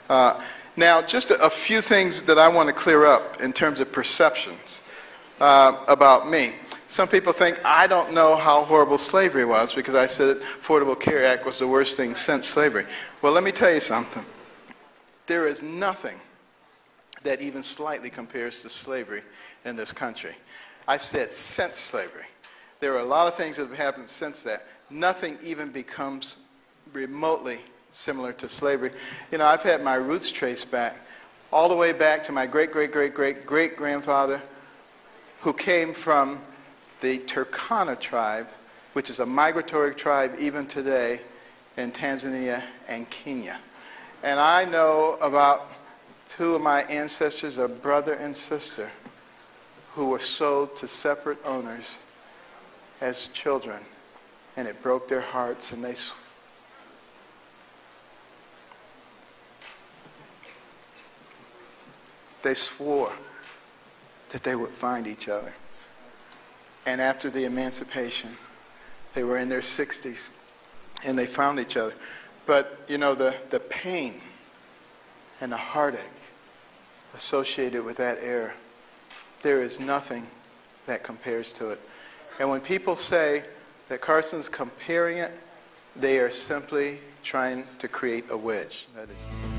Now, just a few things that I want to clear up in terms of perceptions about me. Some people think I don't know how horrible slavery was because I said Affordable Care Act was the worst thing since slavery. Well, let me tell you something. There is nothing that even slightly compares to slavery in this country. I said since slavery. There are a lot of things that have happened since that. Nothing even becomes remotely similar to slavery. You know, I've had my roots traced back, all the way back to my great-great-great-great-great-grandfather, who came from the Turkana tribe, which is a migratory tribe even today in Tanzania and Kenya. And I know about two of my ancestors, a brother and sister, who were sold to separate owners as children, and it broke their hearts, and they swore that they would find each other. And after the emancipation, they were in their 60s, and they found each other. But, you know, the pain and the heartache associated with that era, there is nothing that compares to it. And when people say that Carson's comparing it, they are simply trying to create a wedge. That is